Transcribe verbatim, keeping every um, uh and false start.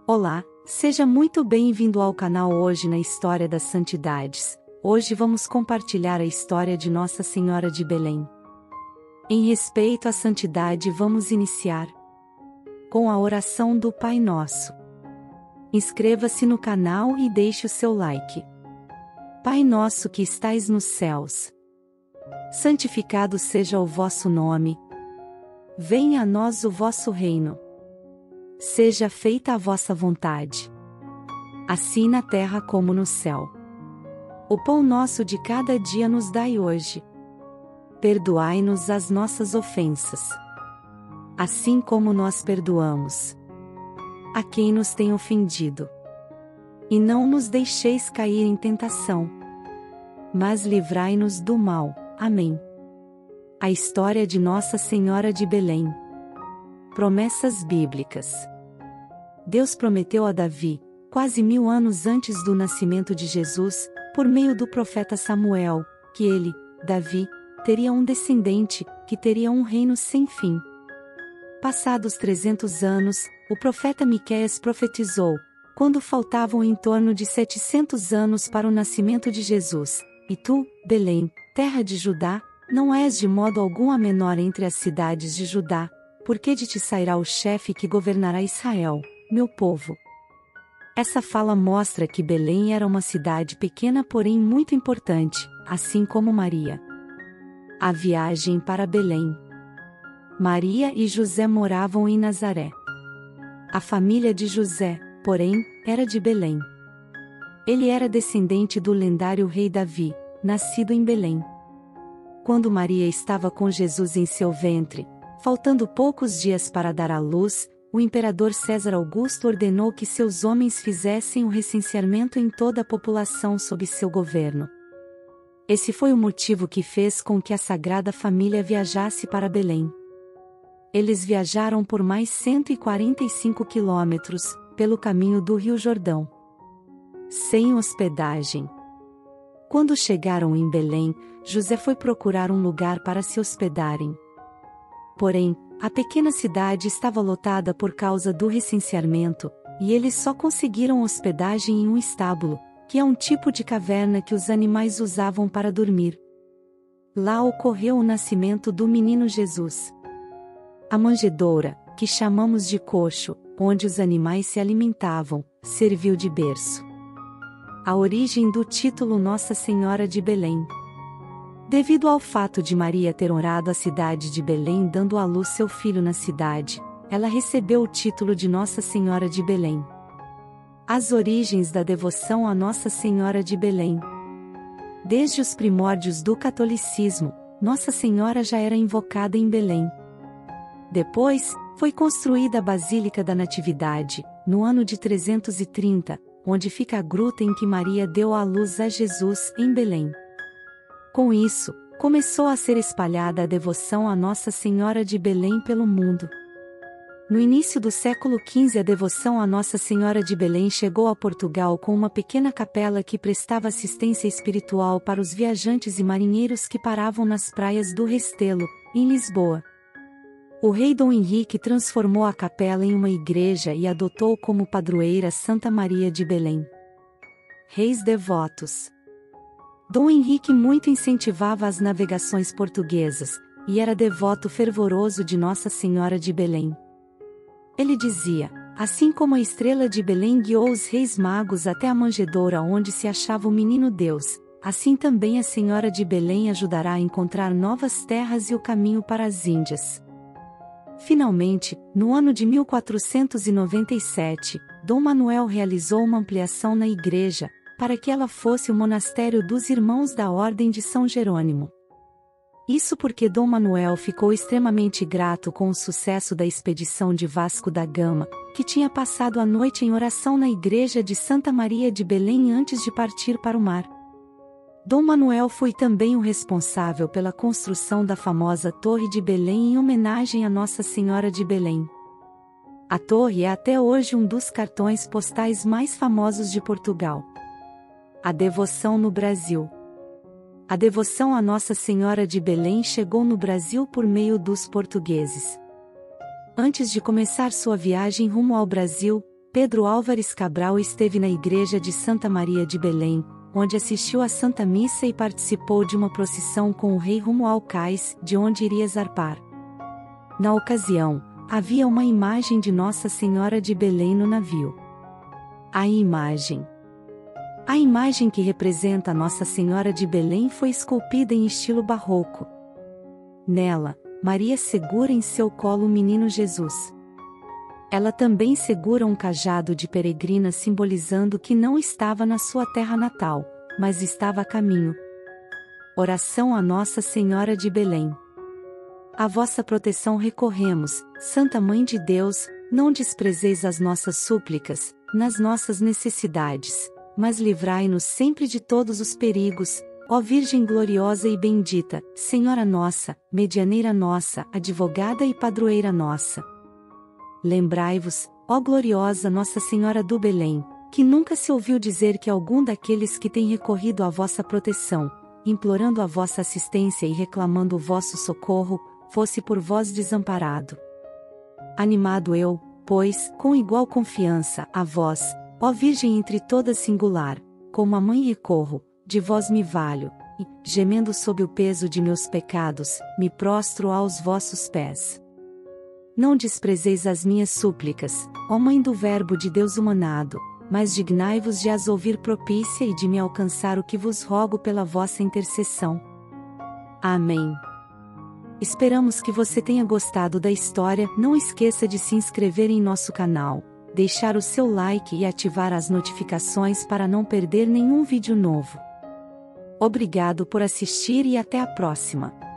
Olá, seja muito bem-vindo ao canal Hoje na História das Santidades. Hoje vamos compartilhar a história de Nossa Senhora de Belém. Em respeito à santidade, vamos iniciar com a oração do Pai Nosso. Inscreva-se no canal e deixe o seu like. Pai nosso que estais nos céus, santificado seja o vosso nome. Venha a nós o vosso reino. Seja feita a vossa vontade, assim na terra como no céu. O pão nosso de cada dia nos dai hoje. Perdoai-nos as nossas ofensas, assim como nós perdoamos a quem nos tem ofendido. E não nos deixeis cair em tentação, mas livrai-nos do mal. Amém. A história de Nossa Senhora de Belém. Promessas bíblicas. Deus prometeu a Davi, quase mil anos antes do nascimento de Jesus, por meio do profeta Samuel, que ele, Davi, teria um descendente, que teria um reino sem fim. Passados trezentos anos, o profeta Miqueias profetizou, quando faltavam em torno de setecentos anos para o nascimento de Jesus: E tu, Belém, terra de Judá, não és de modo algum a menor entre as cidades de Judá, porque de ti sairá o chefe que governará Israel, meu povo. Essa fala mostra que Belém era uma cidade pequena, porém muito importante, assim como Maria. A viagem para Belém. Maria e José moravam em Nazaré. A família de José, porém, era de Belém. Ele era descendente do lendário rei Davi, nascido em Belém. Quando Maria estava com Jesus em seu ventre, faltando poucos dias para dar à luz, o imperador César Augusto ordenou que seus homens fizessem o recenseamento em toda a população sob seu governo. Esse foi o motivo que fez com que a Sagrada Família viajasse para Belém. Eles viajaram por mais cento e quarenta e cinco quilômetros, pelo caminho do Rio Jordão, sem hospedagem. Quando chegaram em Belém, José foi procurar um lugar para se hospedarem. Porém, a pequena cidade estava lotada por causa do recenseamento, e eles só conseguiram hospedagem em um estábulo, que é um tipo de caverna que os animais usavam para dormir. Lá ocorreu o nascimento do menino Jesus. A manjedoura, que chamamos de coxo, onde os animais se alimentavam, serviu de berço. A origem do título Nossa Senhora de Belém. Devido ao fato de Maria ter honrado a cidade de Belém dando à luz seu filho na cidade, ela recebeu o título de Nossa Senhora de Belém. As origens da devoção a Nossa Senhora de Belém. Desde os primórdios do catolicismo, Nossa Senhora já era invocada em Belém. Depois, foi construída a Basílica da Natividade, no ano de trezentos e trinta, onde fica a gruta em que Maria deu à luz a Jesus, em Belém. Com isso, começou a ser espalhada a devoção a Nossa Senhora de Belém pelo mundo. No início do século quinze, a devoção a Nossa Senhora de Belém chegou a Portugal com uma pequena capela que prestava assistência espiritual para os viajantes e marinheiros que paravam nas praias do Restelo, em Lisboa. O rei Dom Henrique transformou a capela em uma igreja e adotou como padroeira Santa Maria de Belém. Reis devotos. Dom Henrique muito incentivava as navegações portuguesas, e era devoto fervoroso de Nossa Senhora de Belém. Ele dizia: assim como a estrela de Belém guiou os reis magos até a manjedoura onde se achava o menino Deus, assim também a Senhora de Belém ajudará a encontrar novas terras e o caminho para as Índias. Finalmente, no ano de mil quatrocentos e noventa e sete, Dom Manuel realizou uma ampliação na igreja, para que ela fosse o monastério dos Irmãos da Ordem de São Jerônimo. Isso porque Dom Manuel ficou extremamente grato com o sucesso da expedição de Vasco da Gama, que tinha passado a noite em oração na igreja de Santa Maria de Belém antes de partir para o mar. Dom Manuel foi também o responsável pela construção da famosa Torre de Belém em homenagem a Nossa Senhora de Belém. A torre é até hoje um dos cartões postais mais famosos de Portugal. A devoção no Brasil. A devoção a Nossa Senhora de Belém chegou no Brasil por meio dos portugueses. Antes de começar sua viagem rumo ao Brasil, Pedro Álvares Cabral esteve na igreja de Santa Maria de Belém, onde assistiu à Santa Missa e participou de uma procissão com o rei rumo ao cais, de onde iria zarpar. Na ocasião, havia uma imagem de Nossa Senhora de Belém no navio. A imagem. A imagem que representa a Nossa Senhora de Belém foi esculpida em estilo barroco. Nela, Maria segura em seu colo o menino Jesus. Ela também segura um cajado de peregrina simbolizando que não estava na sua terra natal, mas estava a caminho. Oração a Nossa Senhora de Belém. A vossa proteção recorremos, Santa Mãe de Deus, não desprezeis as nossas súplicas, nas nossas necessidades, mas livrai-nos sempre de todos os perigos, ó Virgem gloriosa e bendita, Senhora nossa, medianeira nossa, advogada e padroeira nossa. Lembrai-vos, ó gloriosa Nossa Senhora do Belém, que nunca se ouviu dizer que algum daqueles que têm recorrido à vossa proteção, implorando a vossa assistência e reclamando o vosso socorro, fosse por vós desamparado. Animado eu, pois, com igual confiança, a vós, ó Virgem entre todas singular, como a mãe recorro, de vós me valho, e, gemendo sob o peso de meus pecados, me prostro aos vossos pés. Não desprezeis as minhas súplicas, ó Mãe do Verbo de Deus humanado, mas dignai-vos de as ouvir propícia e de me alcançar o que vos rogo pela vossa intercessão. Amém. Esperamos que você tenha gostado da história. Não esqueça de se inscrever em nosso canal, deixar o seu like e ativar as notificações para não perder nenhum vídeo novo. Obrigado por assistir e até a próxima.